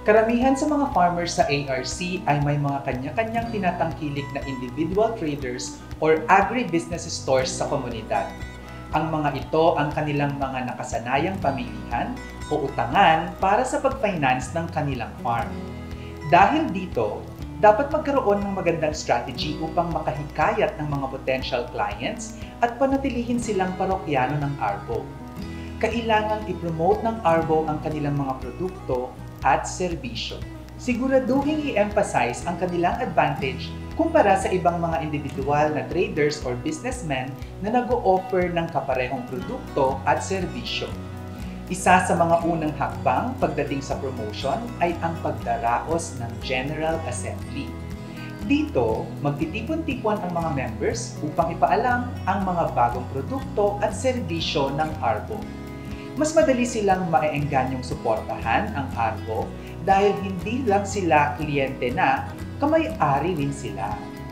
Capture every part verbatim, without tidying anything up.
Karamihan sa mga farmers sa A R C ay may mga kanya-kanyang tinatangkilik na individual traders or agribusiness stores sa komunidad. Ang mga ito ang kanilang mga nakasanayang pamilihan o utangan para sa pag-finance ng kanilang farm. Dahil dito, dapat magkaroon ng magandang strategy upang makahikayat ng mga potential clients at panatilihin silang parokyano ng Arbo. Kailangang i-promote ng Arbo ang kanilang mga produkto at serbisyo. Siguraduhin i-emphasize ang kanilang advantage kumpara sa ibang mga individual na traders or businessmen na nag-o-offer ng kaparehong produkto at serbisyo. Isa sa mga unang hakbang pagdating sa promotion ay ang pagdaraos ng General Assembly. Dito, magtitipon-tipon ang mga members upang ipaalam ang mga bagong produkto at serbisyo ng Arbo. Mas madali silang maeenganyong suportahan ang Arbo dahil hindi lang sila kliyente na, kamay-ari rin sila.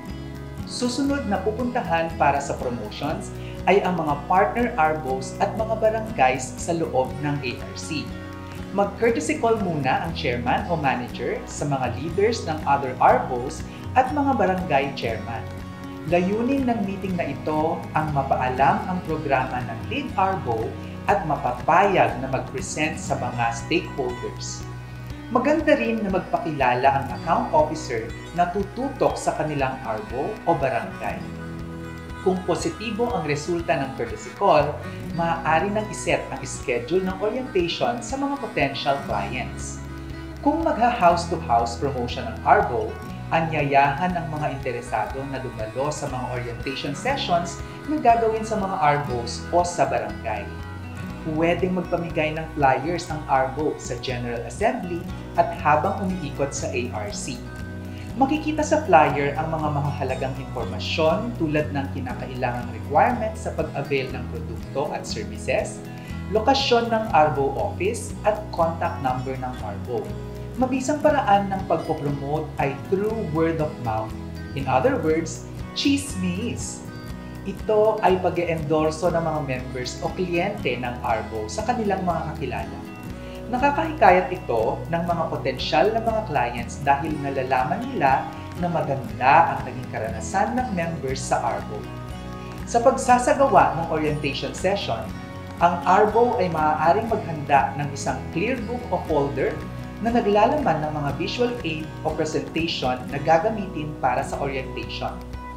Susunod na pupuntahan para sa promotions ay ang mga partner Arbos at mga barangays sa loob ng A R C. Mag-courtesy call muna ang chairman o manager sa mga leaders ng other Arbos at mga barangay chairman. Layunin ng meeting na ito ang mapaalam ang programa ng lead Arbo at mapapayag na mag-present sa mga stakeholders. Maganda rin na magpakilala ang account officer na tututok sa kanilang Arbo o barangay. Kung positibo ang resulta ng courtesy call, maaari nang iset ang schedule ng orientation sa mga potential clients. Kung magha-house-to-house promotion ang Arbo, anyayahan ang mga interesado na dumalo sa mga orientation sessions na gagawin sa mga Arbos o sa barangay. Pwedeng magpamigay ng flyers ang Arbo sa General Assembly at habang umiikot sa A R C. Makikita sa flyer ang mga mahahalagang impormasyon tulad ng kinakailangang requirements sa pag-avail ng produkto at services, lokasyon ng Arbo office at contact number ng Arbo. Mabisang paraan ng pagpopromote ay through word of mouth. In other words, chismis. Ito ay pag-e-endorso ng mga members o kliyente ng Arbo sa kanilang mga kakilala. Nakakahikayat ito ng mga potensyal na mga clients dahil nalalaman nila na maganda ang naging karanasan ng members sa Arbo. Sa pagsasagawa ng orientation session, ang Arbo ay maaaring maghanda ng isang clear book o folder na naglalaman ng mga visual aid o presentation na gagamitin para sa orientation.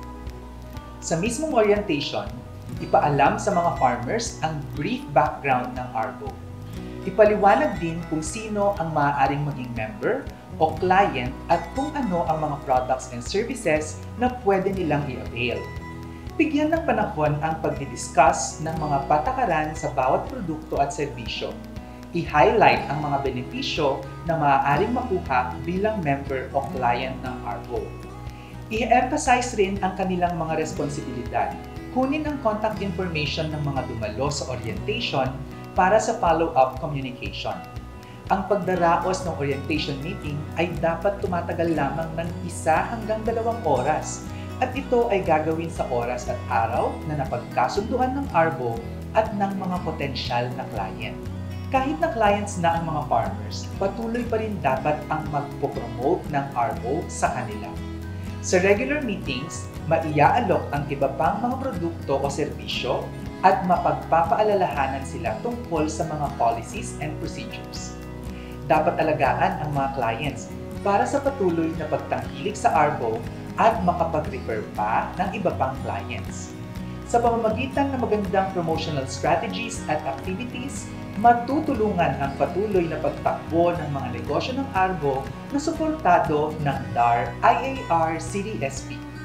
Sa mismong orientation, ipaalam sa mga farmers ang brief background ng Arbo. Ipaliwanag din kung sino ang maaaring maging member o client at kung ano ang mga products and services na pwede nilang i-avail. Bigyan ng panahon ang pagdidiscuss ng mga patakaran sa bawat produkto at serbisyo. I-highlight ang mga benepisyo na maaaring makuha bilang member o client ng Arbo. I-emphasize rin ang kanilang mga responsibilidad. Kunin ang contact information ng mga dumalo sa orientation para sa follow-up communication. Ang pagdaraos ng orientation meeting ay dapat tumatagal lamang ng isa hanggang dalawang oras at ito ay gagawin sa oras at araw na napagkasunduan ng Arbo at ng mga potensyal na client. Kahit na clients na ang mga farmers, patuloy pa rin dapat ang magpo-promote ng Arbo sa kanila. Sa regular meetings, maia-alok ang iba pang mga produkto o serbisyo at mapagpapaalalahanan sila tungkol sa mga policies and procedures. Dapat alagaan ang mga clients para sa patuloy na pagtangkilik sa Arbo at makapag-refer pa ng iba pang clients. Sa pamamagitan ng magandang promotional strategies at activities, matutulungan ang patuloy na pagtakbo ng mga negosyo ng Arbo na suportado ng D A R I A R C D S P.